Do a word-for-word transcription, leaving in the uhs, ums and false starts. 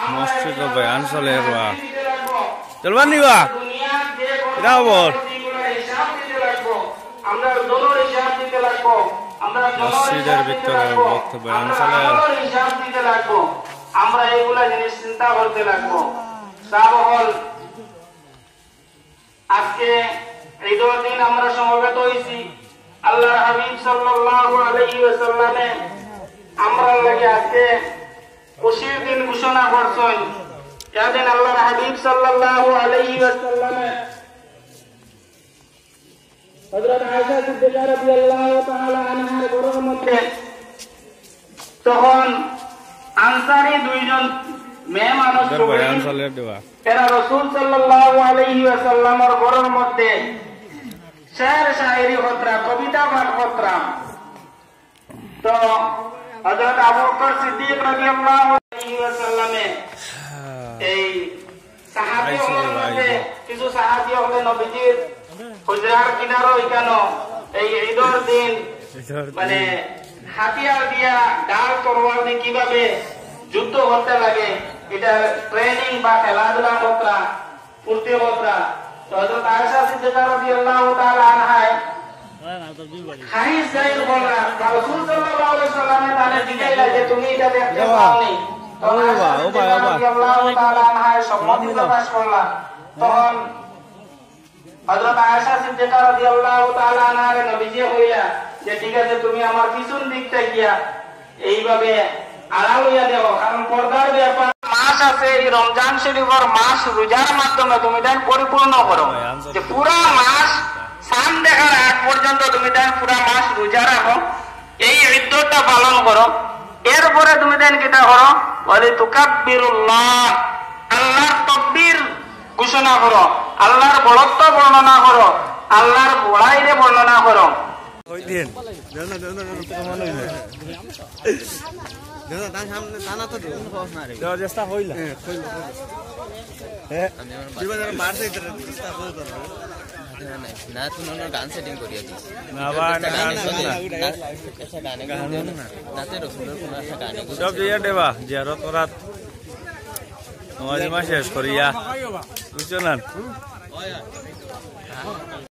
মসজিদ বয়ান চলে বা চলবার নিবা এটা খবর মসজিদের ভিতরে বক্ত বয়ান চলে আমরা এইগুলা জিনিস চিন্তা করতে লাগবো। সাবহল আজকে ঈদের দিন আমরা সমবেত হয়েছি আল্লাহর হাবিব সাল্লাল্লাহু আলাইহি ওয়াসাল্লামে আমরা লাগে আজকে খুশির দিন ঘোষণা করছেন। এদিন আল্লাহর হাবিব সাল্লাল্লাহু আলাইহি ওয়াসাল্লামে হযরত আয়েশা সিদ্দিকা রাদিয়াল্লাহু তাআলা আনহার ঘরের মধ্যে তখন আনসারী দুইজন মেয়ে মানুষ এরা রাসূল সাল্লাল্লাহু আলাইহি ওয়াসাল্লামের ঘরের মধ্যে শের শায়েরি হতরা কবিতা পাঠ করতাম। তো হযরত আবু বকর সিদ্দিক রাদিয়াল্লাহু আলাইহি ওয়াসাল্লামে এই সাহাবীদের মধ্যে কিছু সাহাবী হলেন নবীজির হুজরার কিনারো এখানে এই ঈদের দিন মানে হাতিয়ার দিয়া ডাল তরোয়াল দিয়ে কিভাবে যুদ্ধ করতে লাগে এটা ট্রেনিং বা খেলাধুলা মুদ্রা ফুর্তি মুদ্রা। তো হযরত আয়েশা সিদ্দিকা রাদিয়াল্লাহু তাআলা আনহা হাদিস জাহির বলরা রাসূল সাল্লাল্লাহু আলাইহি ওয়াসাল্লামে তারে জিজ্ঞাসা যে তুমি এটা দেখতে পাওনি? তো বাবা ও বাবা রাদিয়াল্লাহু তাআলা আনহা সম্মতি প্রকাশ করলা। তখন হযরত আয়েশা সিদ্দিকা রাদিয়াল্লাহু তাআলা আনহা নবীজি কইলা যে ঠিক আছে তুমি আমার পিছন দিক থেকে এইভাবে আড়াল হইয়া দেও, কারণ পর্দার ব্যাপার মাস আছে এই রমজান শরীফের মাস রোজার মাধ্যমে তুমি দেন পরিপূর্ণ করো যে পুরা মাস সান দেখার আগ পর্যন্ত তুমি দেন পুরা মাস রোজা রাখো, এই ইদ্দতটা পালন করো। এরপরে তুমি দেন কিটা করো ওয়ালি তুকাব্বিরুল্লাহ আল্লাহর তাকবীর ঘোষণা করো, আল্লাহর বড়ত্ব বর্ণনা করো, আল্লাহর বড়াইরে বর্ণনা করো। ওই দিন জানা জানা কমান হইছে জানা তার সামনে টানা তো না রে তো চেষ্টা হইলা হ্যাঁ হইলা হ্যাঁ দিবা যারা মার সাইতে চেষ্টা করতে না না তুমি ওর গান সেটিং করিয়া দিস না বা না গান না এসা গানে গান না নাতে রসুলের কোন একটা গানে সব দিয়া দেবা জিয়ারত রাত আমাদের মাস শেষ করিয়া বুঝছো না